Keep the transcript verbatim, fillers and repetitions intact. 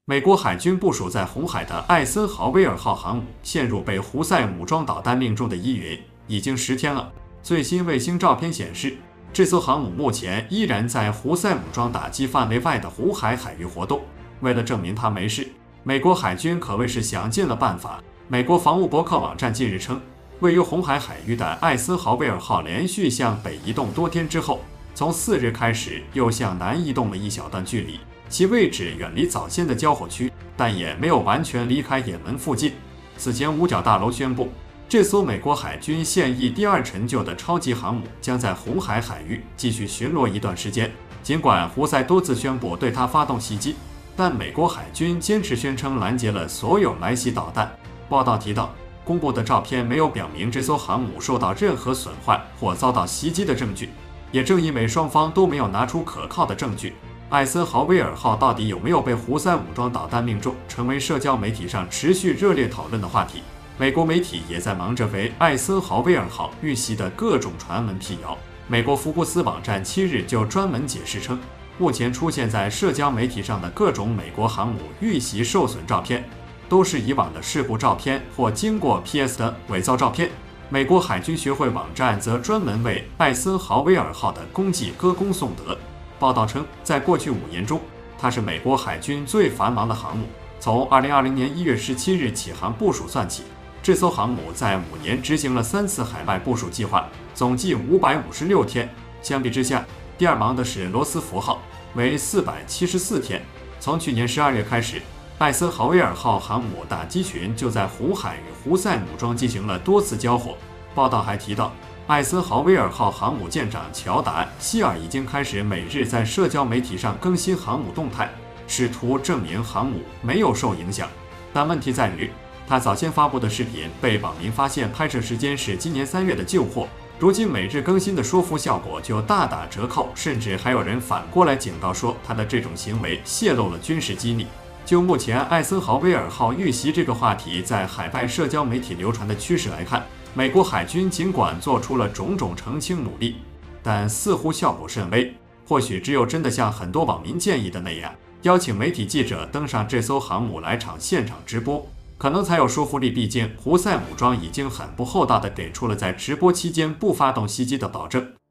美国海军部署在红海的艾森豪威尔号航母陷入被胡塞武装导弹命中的疑云已经十天了。最新卫星照片显示，这艘航母目前依然在胡塞武装打击范围外的红海海域活动。为了证明它没事，美国海军可谓是想尽了办法。美国防务博客网站近日称，位于红海海域的艾森豪威尔号连续向北移动多天之后，从四日开始又向南移动了一小段距离。其位置远离早先的交火区，但也没有完全离开也门附近。此前，五角大楼宣布，这艘美国海军现役第二陈旧的超级航母将在红海海域继续巡逻一段时间。尽管胡塞多次宣布对它发动袭击，但美国海军坚持宣称拦截了所有来袭导弹。报道提到，公布的照片没有表明这艘航母受到任何损坏或遭到袭击的证据。也正因为双方都没有拿出可靠的证据，艾森豪威尔号到底有没有被胡塞武装导弹命中，成为社交媒体上持续热烈讨论的话题。美国媒体也在忙着为艾森豪威尔号遇袭的各种传闻辟谣。美国福布斯网站七日就专门解释称，目前出现在社交媒体上的各种美国航母遇袭受损照片，都是以往的事故照片或经过 P S 的伪造照片。美国海军学会网站则专门为艾森豪威尔号的功绩歌功颂德。报道称，在过去五年中，它是美国海军最繁忙的航母。从二零二零年一月十七日起航部署算起，这艘航母在五年执行了三次海外部署计划，总计五百五十六天。相比之下，第二忙的是罗斯福号，为四百七十四天。从去年十二月开始，艾森豪威尔号航母打击群就在红海与胡塞武装进行了多次交火。报道还提到，艾森豪威尔号航母舰长乔达·希尔已经开始每日在社交媒体上更新航母动态，试图证明航母没有受影响。但问题在于，他早先发布的视频被网民发现拍摄时间是今年三月的旧货，如今每日更新的说服效果就大打折扣，甚至还有人反过来警告说他的这种行为泄露了军事机密。就目前艾森豪威尔号遇袭这个话题在海外社交媒体流传的趋势来看，美国海军尽管做出了种种澄清努力，但似乎效果甚微。或许只有真的像很多网民建议的那样，邀请媒体记者登上这艘航母来场现场直播，可能才有说服力。毕竟胡塞武装已经很不厚道地给出了在直播期间不发动袭击的保证。